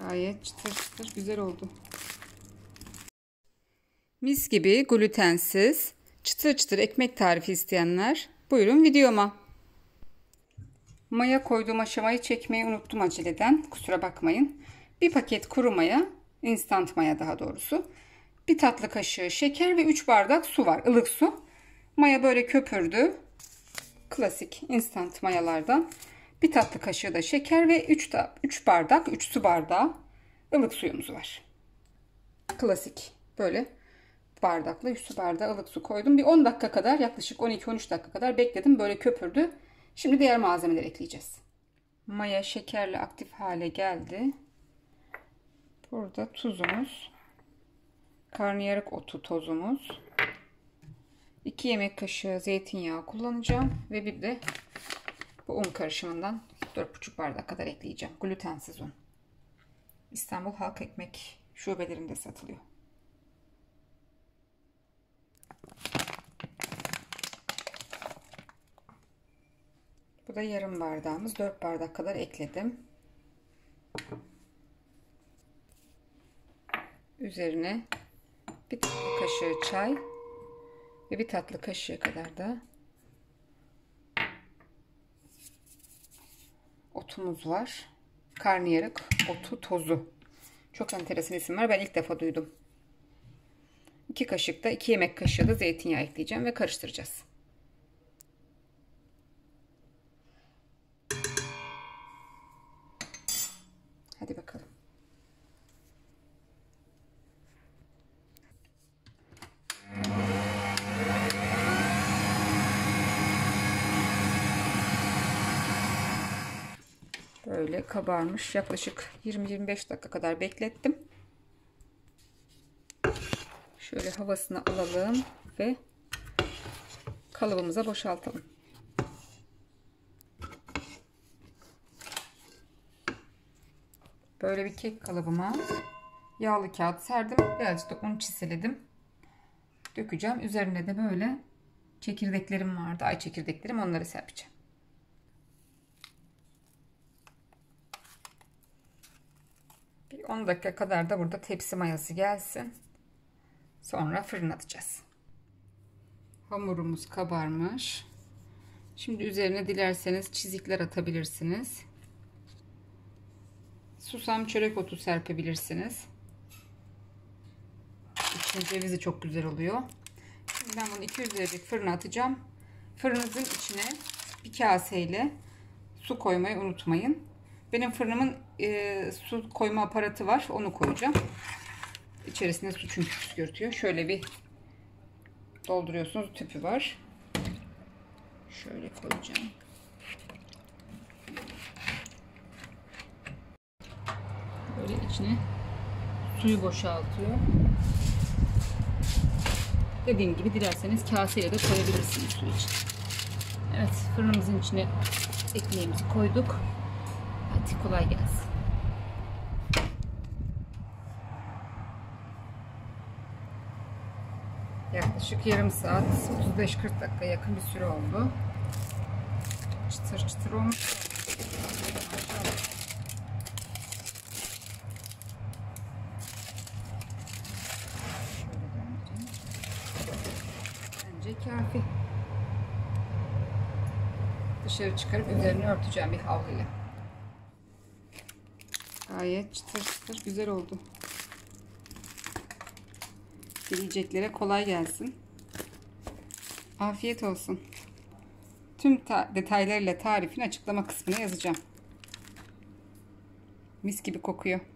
Gayet çıtır çıtır güzel oldu. Mis gibi glutensiz çıtır çıtır ekmek tarifi isteyenler buyurun videoma. Maya koyduğum aşamayı çekmeyi unuttum aceleden. Kusura bakmayın. Bir paket kuru maya, instant maya daha doğrusu. Bir tatlı kaşığı şeker ve 3 bardak su var. Ilık su. Maya böyle köpürdü. Klasik instant mayalardan. Bir tatlı kaşığı da şeker ve 3 bardak, 3 su bardağı ılık suyumuz var. Klasik böyle bardakla 3 su bardağı ılık su koydum. Bir 10 dakika kadar, yaklaşık 12-13 dakika kadar bekledim. Böyle köpürdü. Şimdi diğer malzemeleri ekleyeceğiz. Maya şekerle aktif hale geldi. Burada tuzumuz, karnıyarık otu tozumuz, 2 yemek kaşığı zeytinyağı kullanacağım ve bir de bu un karışımından 4,5 bardak kadar ekleyeceğim. Glutensiz un. İstanbul Halk Ekmek şubelerinde satılıyor. Bu da yarım bardağımız. 4 bardak kadar ekledim. Üzerine bir tatlı kaşığı çay ve bir tatlı kaşığı kadar da otumuz var. Karnıyarık otu tozu. Çok enteresan isim var. Ben ilk defa duydum. 2 kaşık da 2 yemek kaşığı da zeytinyağı ekleyeceğim ve karıştıracağız. Hadi bakalım. Böyle kabarmış. Yaklaşık 20-25 dakika kadar beklettim. Şöyle havasını alalım ve kalıbımıza boşaltalım. Böyle bir kek kalıbıma yağlı kağıt serdim. Birazcık da un çiseledim. Dökeceğim. Üzerine de böyle çekirdeklerim vardı. Ay çekirdeklerim, onları serpeceğim. Bir 10 dakika kadar da burada tepsi mayası gelsin. Sonra fırına atacağız. Hamurumuz kabarmış. Şimdi üzerine dilerseniz çizikler atabilirsiniz. Susam, çörek otu serpebilirsiniz. İçine cevizi çok güzel oluyor. Şimdi ben bunu 200 derecelik fırına atacağım. Fırınızın içine bir kaseyle su koymayı unutmayın. Benim fırınımın su koyma aparatı var. Onu koyacağım. İçerisinde su çünkü püskürtüyor. Şöyle bir dolduruyorsunuz. Tüpü var. Şöyle koyacağım. Böyle içine suyu boşaltıyor. Dediğim gibi dilerseniz kaseyle de koyabilirsiniz su için. Evet, fırınımızın içine ekmeğimizi koyduk. Hadi kolay gelsin. Yaklaşık yarım saat, 35-40 dakika yakın bir süre oldu. Çıtır çıtır olmuş. Bence kafi. Dışarı çıkarıp üzerine örteceğim bir havluyla. Gayet çıtır çıtır güzel oldu. Yiyeceklere kolay gelsin. Afiyet olsun. Tüm detaylarıyla tarifin açıklama kısmına yazacağım. Mis gibi kokuyor.